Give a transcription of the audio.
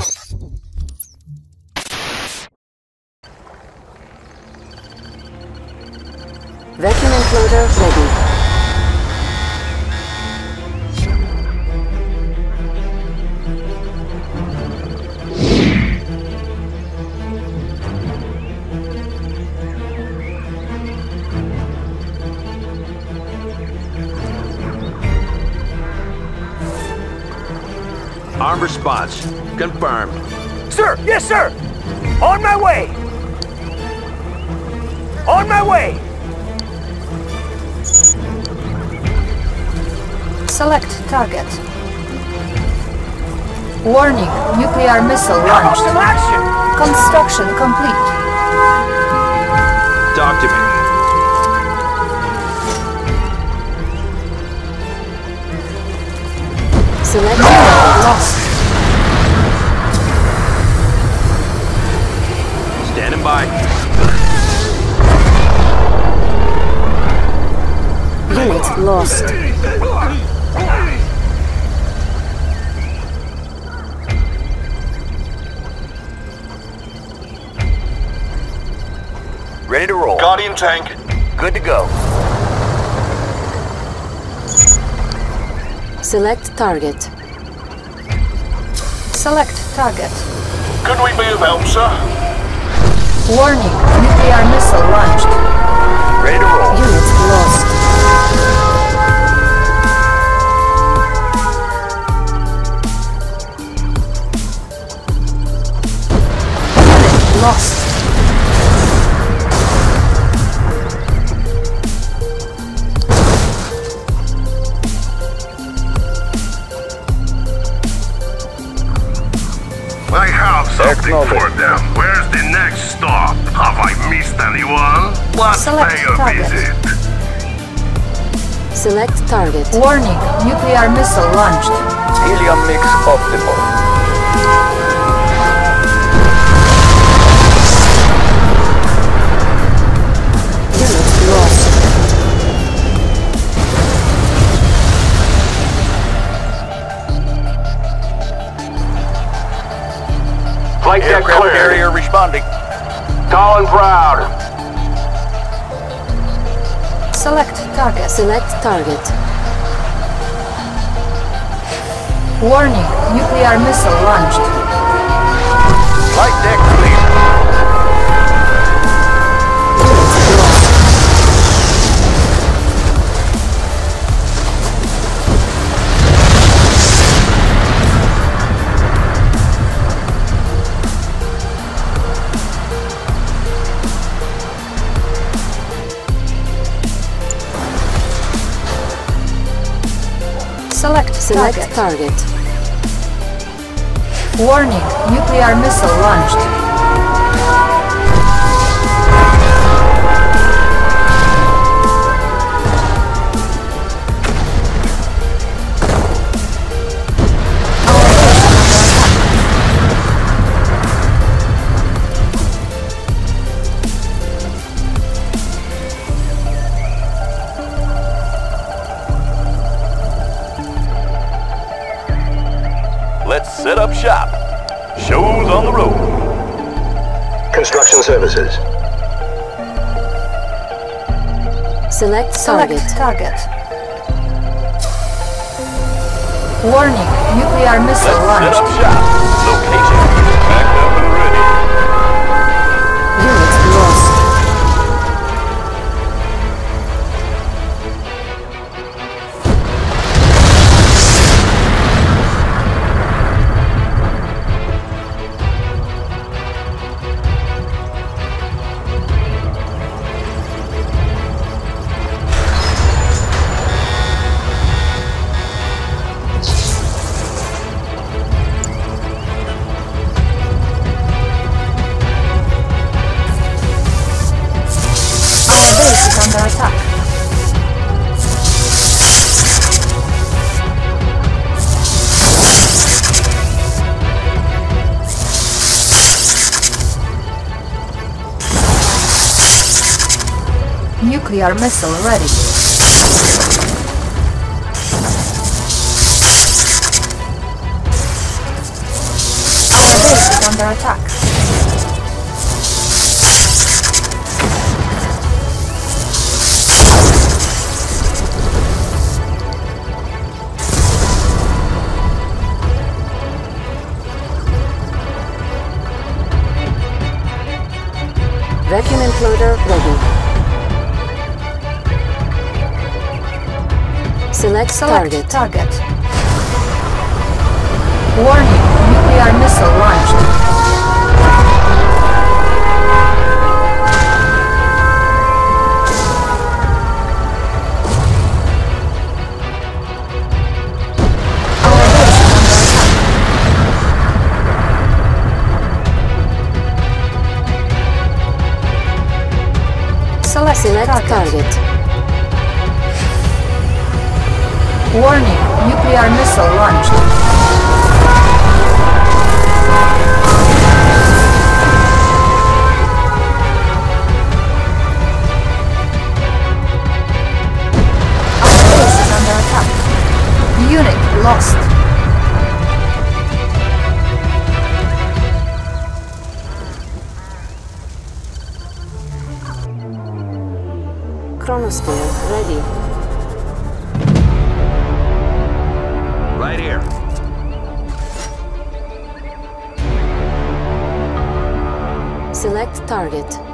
Vacuum enclosure ready. Armed response. Confirmed. Sir! Yes, sir! On my way! On my way! Select target. Warning, nuclear missile launched. Hostile action! Construction complete. Talk to me. Select Lost. Standing by. unit lost. Ready to roll. Guardian tank. Good to go. Select target. Select target. Could we be of help, sir? Warning, nuclear missile launched. Ready to roll. Unit lost. Unit lost. I have something for them. Where's the next stop? Have I missed anyone? Let's Select pay a target. visit. Select target. Warning, nuclear missile launched. Helium mix optimal. Unit lost. Flight deck Aircraft clear. carrier responding. Tall and proud. Select target. Select target. Warning, nuclear missile launched. Flight deck clear. Unit lost. Select Select target. target. Warning, nuclear missile launched. Let's set up shop. Shows on the road. Construction services. Select Select target. target. Warning, nuclear missile Set launched. up shop. Location backed up and ready. Unit lost. Our base is under attack. Nuclear missile ready. Our under attack. Vacuum imploder ready. Select target. Target. Warning, nuclear missile launched. Our base is under attack. Select target. Warning, nuclear missile launched. Our base is under attack. Unit lost. Chronosphere ready. Right here. Select target.